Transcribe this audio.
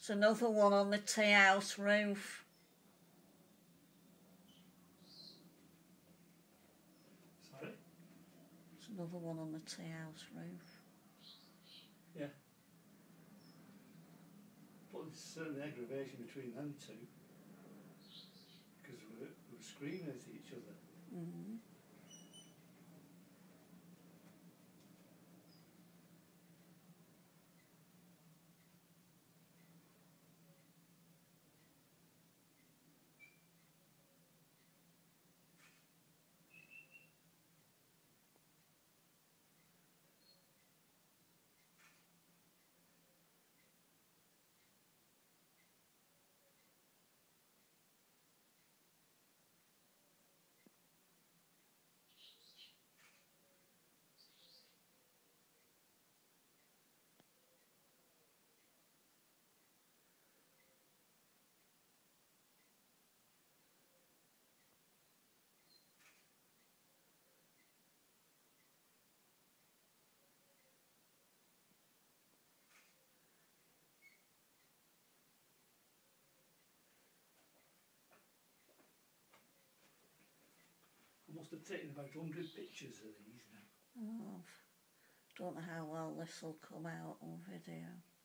There's another one on the tea house roof. Sorry? There's another one on the tea house roof. Yeah. But there's certainly aggravation between them two. Because we were screaming at each other. Mm-hmm. I must have taken about 100 pictures of these now. Oh, don't know how well this will come out on video.